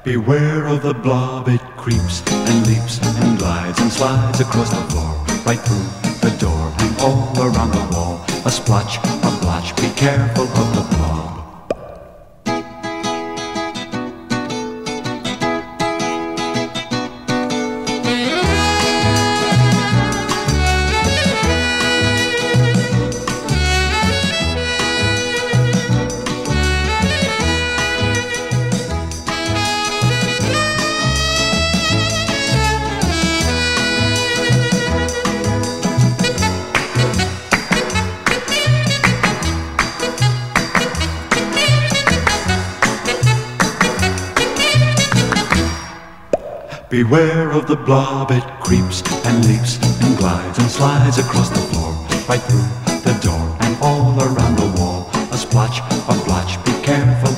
Beware of the blob, it creeps and leaps and glides and slides across the floor, right through the door and all around the wall. A splotch, a blotch, be careful of the blob. Beware of the blob, it creeps and leaps and glides and slides across the floor, right through the door and all around the wall. A splotch, a blotch, be careful